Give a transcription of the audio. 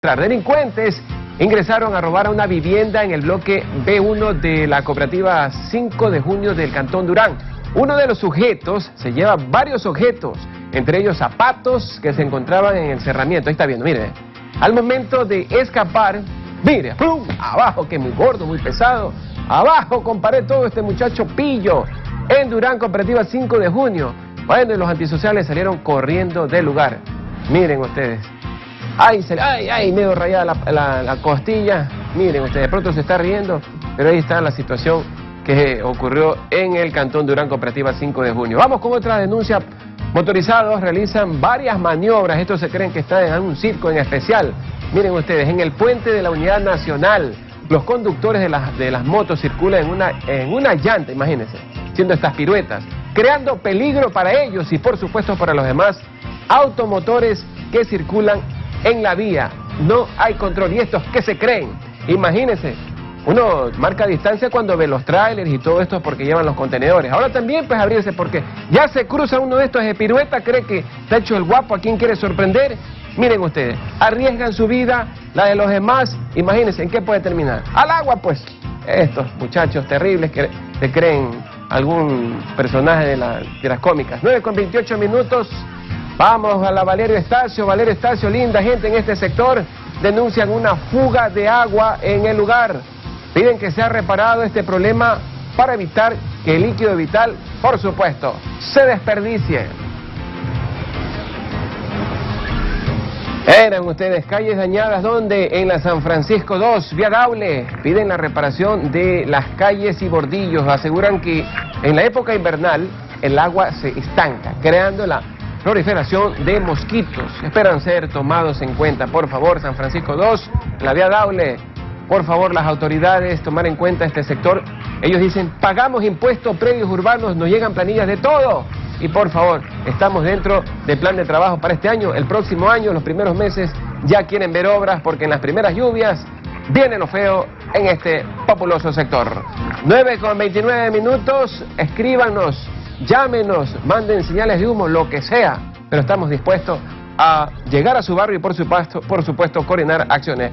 Delincuentes ingresaron a robar a una vivienda en el bloque B1 de la cooperativa 5 de junio del Cantón Durán. Uno de los sujetos se lleva varios objetos, entre ellos zapatos que se encontraban en el cerramiento. Ahí está viendo, mire. Al momento de escapar, mire, ¡plum! Abajo, que muy gordo, muy pesado. Abajo, comparé todo este muchacho pillo en Durán, cooperativa 5 de junio. Bueno, y los antisociales salieron corriendo del lugar. Miren ustedes. Ay, medio rayada la costilla. Miren ustedes, de pronto se está riendo, pero ahí está la situación que ocurrió en el Cantón Durán, cooperativa 5 de junio. Vamos con otra denuncia. Motorizados realizan varias maniobras. Estos se creen que están en un circo en especial. Miren ustedes, en el puente de la Unidad Nacional, los conductores de las motos circulan en una llanta, imagínense, haciendo estas piruetas, creando peligro para ellos y por supuesto para los demás automotores que circulan en la vía. No hay control. ¿Y estos qué se creen? Imagínense, uno marca distancia cuando ve los trailers y todo esto porque llevan los contenedores. Ahora también pues abrirse porque ya se cruza uno de estos de pirueta, cree que está hecho el guapo, a quien quiere sorprender. Miren ustedes, arriesgan su vida, la de los demás. Imagínense, ¿en qué puede terminar? Al agua pues. Estos muchachos terribles que se creen algún personaje de las cómicas. 9:28. Vamos a la Valerio Estacio, linda gente en este sector, denuncian una fuga de agua en el lugar. Piden que sea reparado este problema para evitar que el líquido vital, por supuesto, se desperdicie. Eran ustedes calles dañadas, ¿dónde? En la San Francisco 2, vía Daule. Piden la reparación de las calles y bordillos. Aseguran que en la época invernal el agua se estanca, creando la proliferación de mosquitos. Esperan ser tomados en cuenta. Por favor, San Francisco 2, la vía Daule. Por favor, las autoridades tomar en cuenta este sector. Ellos dicen, pagamos impuestos, predios urbanos, nos llegan planillas de todo. Y por favor, estamos dentro del plan de trabajo para este año. El próximo año, los primeros meses, ya quieren ver obras porque en las primeras lluvias viene lo feo en este populoso sector. 9:29. Escríbanos, llámenos, manden señales de humo, lo que sea. Pero estamos dispuestos a llegar a su barrio y por supuesto coordinar acciones.